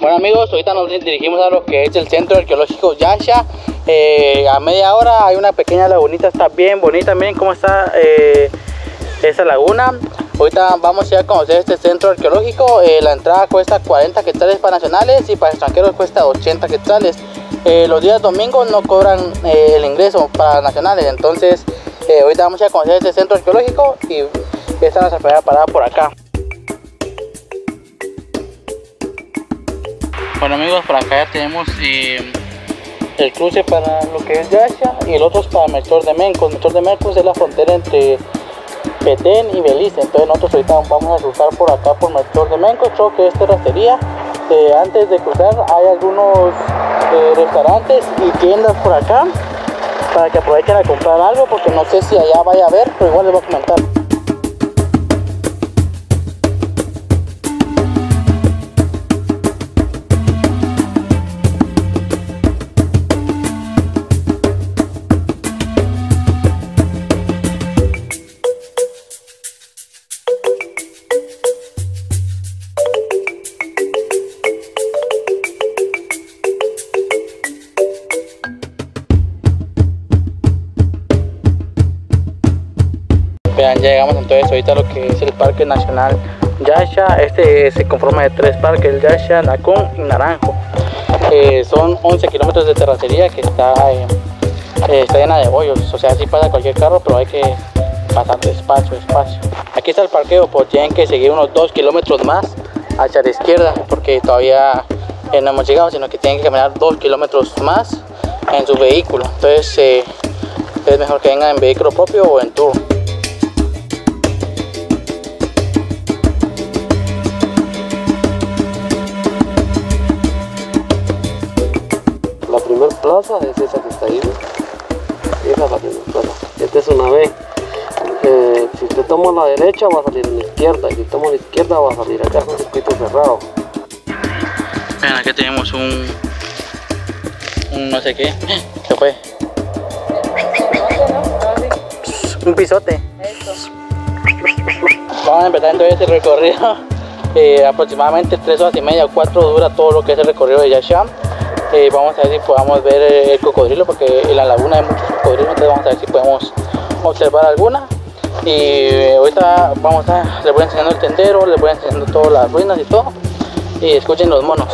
Bueno amigos, ahorita nos dirigimos a lo que es el Centro Arqueológico Yaxha. A media hora hay una pequeña lagunita, está bien bonita, miren cómo está esa laguna. Ahorita vamos a ir a conocer este centro arqueológico. La entrada cuesta 40 quetzales para nacionales y para extranjeros cuesta 80 quetzales. Los días domingos no cobran el ingreso para nacionales, entonces ahorita vamos a ir a conocer este centro arqueológico y esta es nuestra primera parada por acá. Bueno amigos, por acá ya tenemos el cruce para lo que es Yaxha y el otro es para Melchor de Mencos. Melchor de Mencos es la frontera entre Petén y Belice, entonces nosotros ahorita vamos a cruzar por acá por Melchor de Mencos, creo que es terracería. Antes de cruzar hay algunos restaurantes y tiendas por acá para que aprovechen a comprar algo, porque no sé si allá vaya a haber, pero igual les voy a comentar. Vean, ya llegamos entonces ahorita a lo que es el Parque Nacional Yaxha. Este se conforma de tres parques, el Yaxha, Nacón y Naranjo. Son 11 kilómetros de terracería que está llena de hoyos, o sea, sí pasa cualquier carro, pero hay que pasar despacio. Aquí está el parqueo, pues tienen que seguir unos 2 kilómetros más hacia la izquierda, porque todavía no hemos llegado, sino que tienen que caminar 2 kilómetros más en su vehículo. Entonces es mejor que vengan en vehículo propio o en tour. La primera plaza es esa que está ahí, ¿no? Esa es la primera plaza. Esta es una B. Si usted toma la derecha va a salir en la izquierda, y si toma la izquierda va a salir acá, es un circuito cerrado. Vean, aquí tenemos un no sé qué. ¿Qué fue? Un pisote. Vamos a empezar entonces el recorrido. Aproximadamente 3 horas y media o 4 dura todo lo que es el recorrido de Yaxha. Vamos a ver si podamos ver el cocodrilo, porque en la laguna hay muchos cocodrilos, entonces vamos a ver si podemos observar alguna. Y ahorita les voy enseñando el sendero, les voy enseñando todas las ruinas y todo, y escuchen los monos.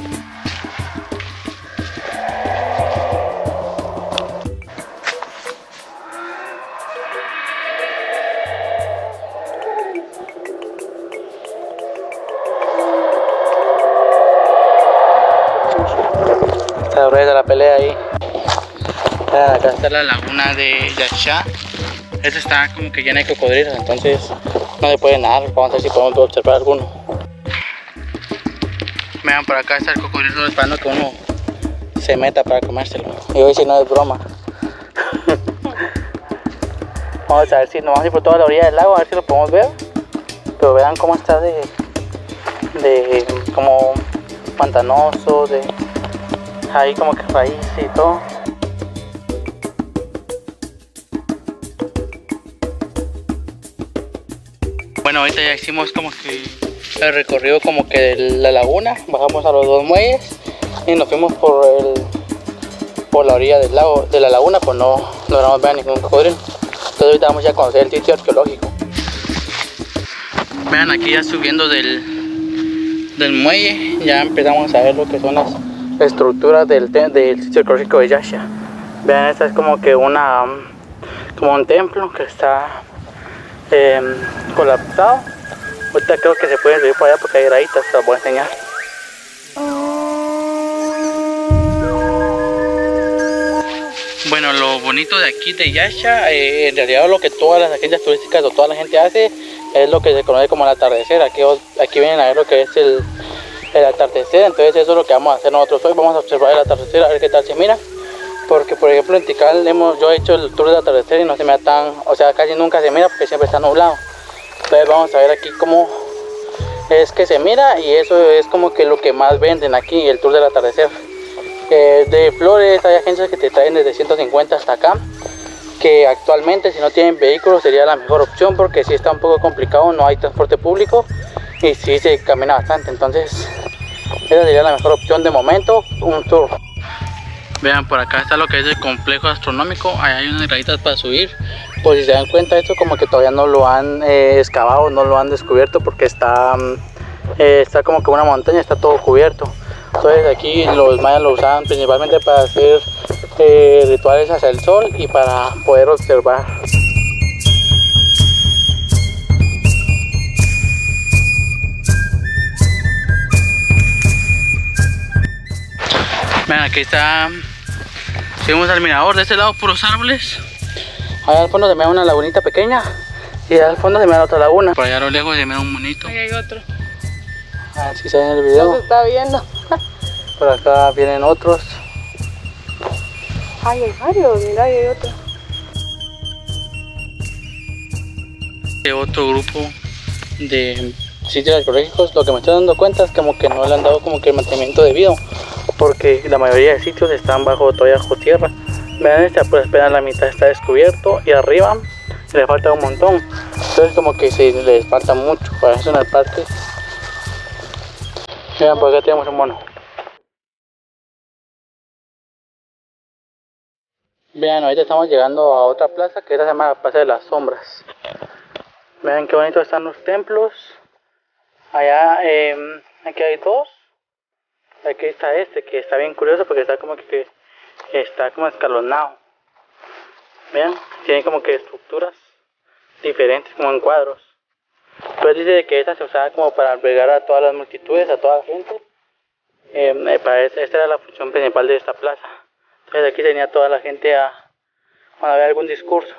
Está gruesa la pelea ahí. Acá está la laguna de Yaxha. Esta está como que llena de cocodrilos, entonces no se puede nadar. Vamos a ver si podemos observar alguno. Vean, por acá está el cocodrilo esperando que uno se meta para comérselo. Y hoy si no es broma. Vamos a ver si nos vamos a ir por toda la orilla del lago, a ver si lo podemos ver. Pero vean cómo está de como pantanoso, ahí como que raíz y todo. Bueno, ahorita ya hicimos como que el recorrido como que de la laguna, bajamos a los 2 muelles y nos fuimos por la orilla del lago, de la laguna, pues no logramos ver ningún cocodrilo. Entonces ahorita vamos ya a conocer el sitio arqueológico. Vean, aquí ya subiendo del muelle ya empezamos a ver lo que son las estructuras del sitio arqueológico de Yaxha. Vean, esta es como que como un templo que está colapsado. Ahorita creo que se puede subir por allá porque hay graditas, se las voy a enseñar. Bueno, lo bonito de aquí de Yaxha, en realidad lo que todas las agencias turísticas o toda la gente hace es lo que se conoce como el atardecer. Aquí vienen a ver lo que es el atardecer, entonces eso es lo que vamos a hacer nosotros hoy. Vamos a observar el atardecer, a ver qué tal se mira, porque por ejemplo en Tikal yo he hecho el tour del atardecer y no se mira o sea, casi nunca se mira porque siempre está nublado. Entonces vamos a ver aquí cómo es que se mira, y eso es como que lo que más venden aquí, el tour del atardecer. De flores hay agencias que te traen desde 150 hasta acá, que actualmente si no tienen vehículos sería la mejor opción, porque si está un poco complicado, no hay transporte público y sí se camina bastante. Entonces esa sería la mejor opción de momento, un tour. Vean, por acá está lo que es el complejo astronómico. Ahí hay unas graditas para subir. Pues si se dan cuenta, esto como que todavía no lo han excavado, no lo han descubierto, porque está como que una montaña, está todo cubierto. Entonces aquí los mayas lo usaban principalmente para hacer rituales hacia el sol y para poder observar. Vean, aquí está. Subimos al mirador, de este lado puros árboles. Allá al fondo se me da una lagunita pequeña. Y allá al fondo se me da otra laguna. Por allá a lo lejos se me da un monito. Ahí hay otro. A ver si se ve en el video. No se está viendo. Por acá vienen otros. Ay, hay varios, mira, ahí hay otro. Otro grupo de sitios arqueológicos, lo que me estoy dando cuenta es como que no le han dado como que el mantenimiento debido, porque la mayoría de sitios están todavía bajo tierra. Vean esta, pues apenas la mitad está descubierto y arriba le falta un montón, entonces como que les falta mucho para eso en el parque. Vean, por acá tenemos un mono. Vean, ahorita estamos llegando a otra plaza que esta se llama la Plaza de las Sombras. Vean qué bonito están los templos. Allá, aquí hay dos. Aquí está este, que está bien curioso porque está como que está como escalonado. Vean, tiene como que estructuras diferentes, como en cuadros. Pues dice que esta se usaba como para albergar a todas las multitudes, a toda la gente. Esta era la función principal de esta plaza. Entonces aquí tenía toda la gente cuando había algún discurso.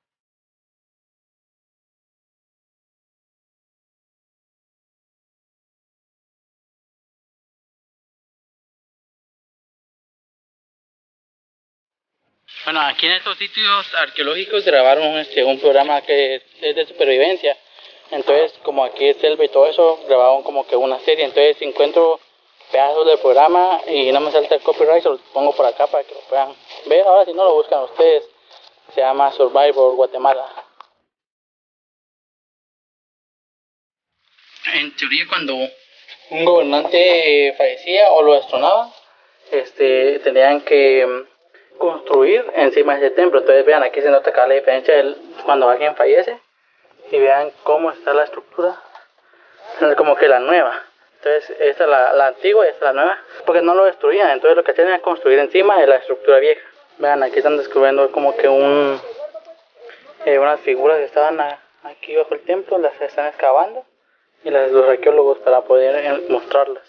Bueno, aquí en estos sitios arqueológicos grabaron un programa que es de supervivencia. Entonces, como aquí es selva y todo eso, grabaron como que una serie. Entonces, si encuentro pedazos del programa y no me salta el copyright, se los pongo por acá para que lo puedan ver. Ahora, si no lo buscan ustedes, se llama Survivor Guatemala. En teoría, cuando un gobernante fallecía o lo destronaban, tenían que construir encima de ese templo. Entonces vean, aquí se nota acá la diferencia cuando alguien fallece, y vean cómo está la estructura, como que la nueva. Entonces esta es la antigua y esta es la nueva, porque no lo destruían, entonces lo que hacían era construir encima de la estructura vieja. Vean, aquí están descubriendo como que unas figuras que estaban aquí bajo el templo, las están excavando, y los arqueólogos para poder mostrarlas.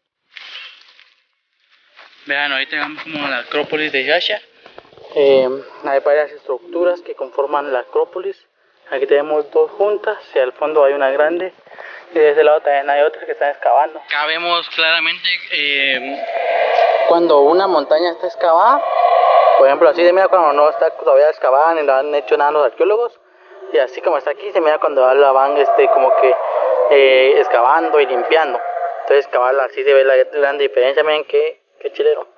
Vean, ahorita llegamos como a la Acrópolis de Yasha. Hay varias estructuras que conforman la Acrópolis. Aquí tenemos dos juntas y al fondo hay una grande. Y de ese lado también hay otras que están excavando. Acá vemos claramente cuando una montaña está excavada. Por ejemplo, así se mira cuando no está todavía excavada ni la han hecho nada los arqueólogos. Y así como está aquí, se mira cuando la van como que excavando y limpiando. Entonces excavarla, así se ve la gran diferencia. Miren qué chilero.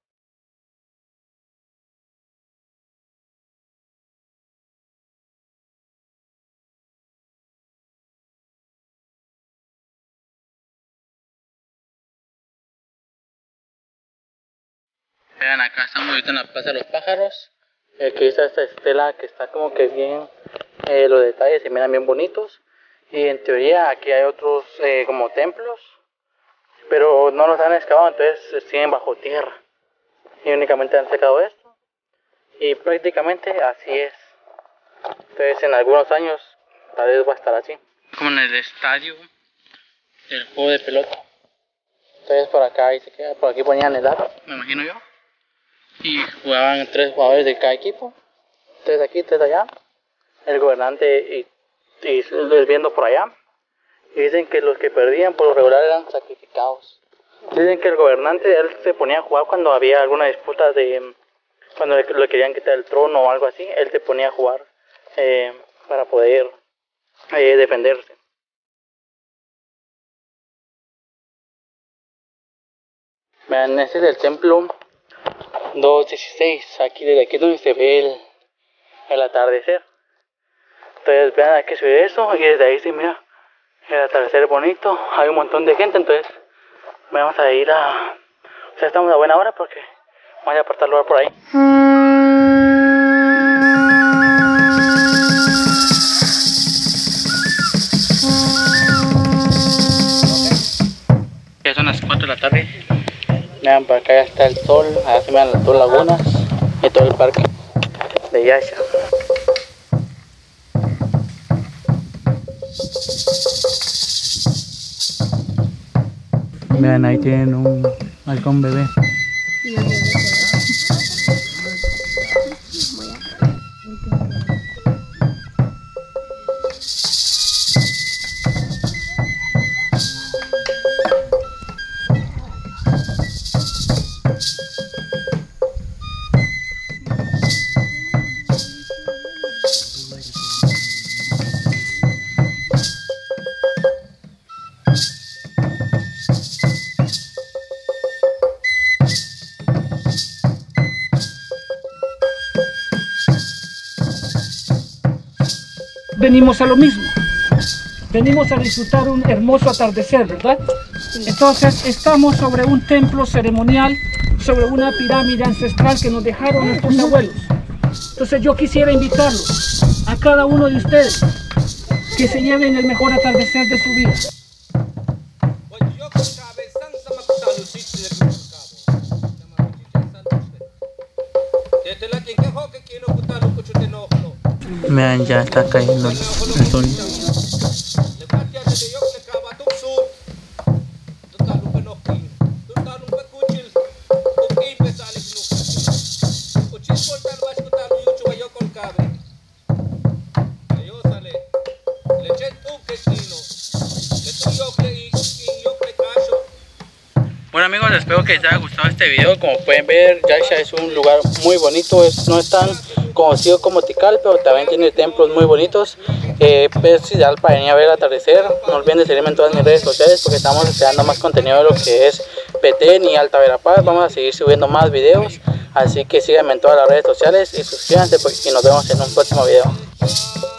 Vean, acá estamos ahorita en la Plaza de los Pájaros. Aquí está esta estela que está como que bien, los detalles se miran bien bonitos. Y en teoría aquí hay otros como templos, pero no los han excavado, entonces siguen bajo tierra. Y únicamente han secado esto. Y prácticamente así es. Entonces en algunos años tal vez va a estar así. Como en el estadio del juego de pelota. Entonces por acá ahí se queda, por aquí ponían el aro, me imagino yo. Y jugaban 3 jugadores de cada equipo. 3 aquí, 3 allá. El gobernante y viendo por allá. Y dicen que los que perdían por lo regular eran sacrificados. Dicen que el gobernante, él se ponía a jugar cuando había alguna disputa cuando le querían quitar el trono o algo así. Él se ponía a jugar para poder defenderse. Vean, este es el templo 216, aquí desde aquí es donde se ve el atardecer. Entonces vean, hay que subir eso y desde ahí se mira el atardecer bonito. Hay un montón de gente, entonces Vamos a ir a... O sea, estamos a buena hora porque vamos a apartar lugar por ahí. Ya son las 4 de la tarde. Vean, para acá ya está el sol. Allá se vean las dos lagunas y todo el parque de Yasha. Vean, ahí tienen un halcón bebé. Venimos a lo mismo, venimos a disfrutar un hermoso atardecer, ¿verdad? Entonces estamos sobre un templo ceremonial, sobre una pirámide ancestral que nos dejaron nuestros abuelos. Entonces yo quisiera invitarlos a cada uno de ustedes que se lleven el mejor atardecer de su vida. Vean, ya está cayendo el sol. Bueno amigos, espero que les haya gustado este video. Como pueden ver, Yasha es un lugar muy bonito. No es tan conocido como Tikal, pero también tiene templos muy bonitos. Es ideal para venir a ver el atardecer. No olviden de seguirme en todas mis redes sociales porque estamos creando más contenido de lo que es Petén y Alta Verapaz. Vamos a seguir subiendo más videos, así que síganme en todas las redes sociales y suscríbanse y nos vemos en un próximo video.